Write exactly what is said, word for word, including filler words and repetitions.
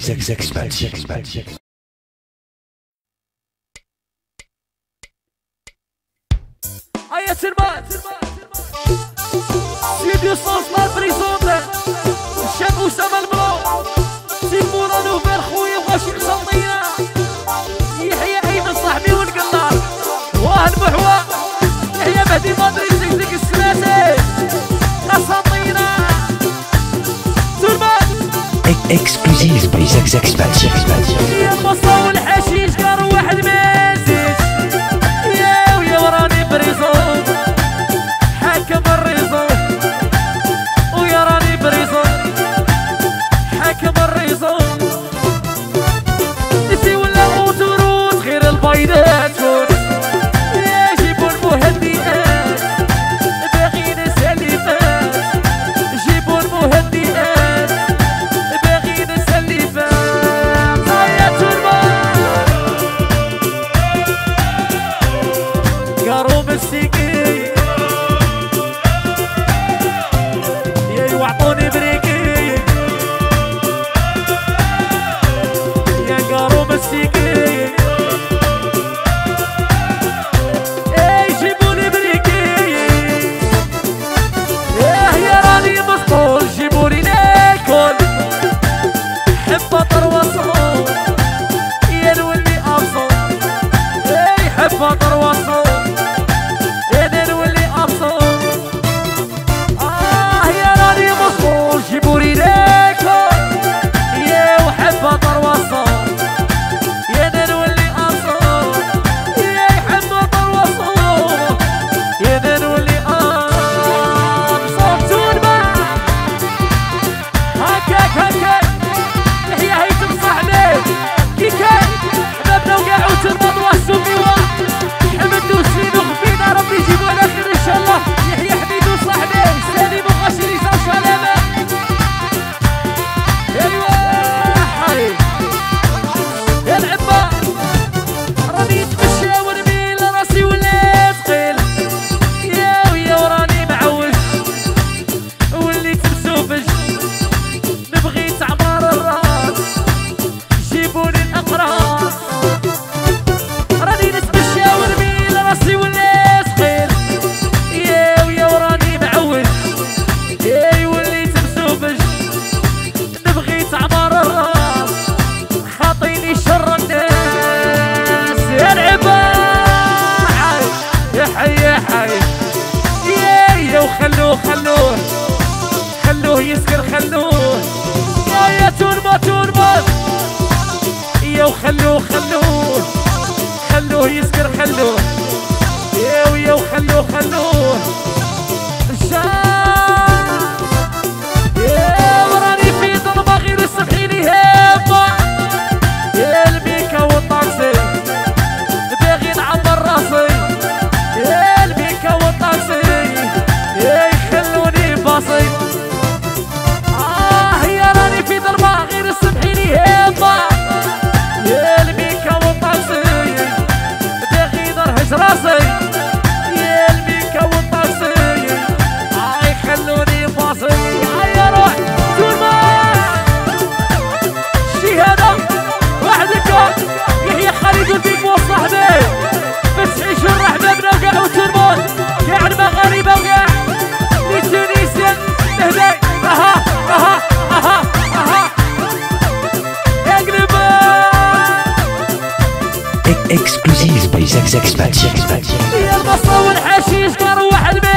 Aia Sermat Silvio Sons مع البريزونتر الشاب أسامة الملو سيمونا نوفير خويا وغاشي قسنطينة يحيى أيمن صاحبي والقلار واه المحوى يحيى مهدي مدري زقزق السلاسل قسنطينة سلمان اكسكلوزيف باي زك زك سبات يا المصا والحشيش قارو واحد مازيش يا ويا وراني بريزون حاكم الريزون ويا راني بريزون حاكم الريزون نسي ولا موتوروس غير البيضات فوت يا جيبوا المهدئات باغي نسلفات جيبوا المهدئات باغي نسلفات يا تربان قارو مسكين يا وعطوني بريكي يا قارو مسكين اي جيبوني بريكي يا يا راني مسطول جيبوني ناكل حب اطر وصول يا نولي ابصر اي حب اطر وصول يا نولي ابصر اه يا راني مسطول جيبوني ناكل يا وحب اطر وصول يا نولي ابصر يا يحب اطر وصول يا نولي ابصر تونبا هكاك هكاك هي هيثم صاحبي كي كان حبابنا وقاع وتربط وحسومي واحد حمد وسين وخفينا ربي يجيبو على خير ان شاء الله يحيى حميد وصاحبي سالم وغاشري صار سلامة ايوا حي يا العبا راني نتمشى ونميل راسي ولا ثقيل يا ويا وراني معوج وليت مسوفج نبغي تعمر الراس جيبوني الاقراص راني نتمشى ونميل راسي ولا ثقيل يا ويا وراني معوج يا وليت مسوفج نبغي تعمر الراس خاطيني شر الناس يا العبا حي يا حي يا حي يا يا وخلوه خلوه خلوه يسكر خلوه يا يا توربا توربا يا وخلوه خلوه خلوه يسكر خلوه يا ويا وخلوه خلوه الشام يا وراني في ضربة غير السبحيني هابة يا الميكا والطاكسي باغي نعمر راسي يا الميكا والطاكسي يا يخلوني باصي آه يا راني في ضربة غير السبحيني هابة يا الميكا والطاكسي باغي نرهج راسي يا الميكا والطاكسي آه يخلوني باصي يا روح تورمان الشهادة وحدك يحيى خالد والبيك وصاحبي بس عيشوا الرحمة بنا وقاع وترمون قاع المغاربة وقاع لتونسيا نهدي اها اها اها اها اقلب اكسكلوزيف باي زك زك سبات يا المصا والحشيش قارو واحد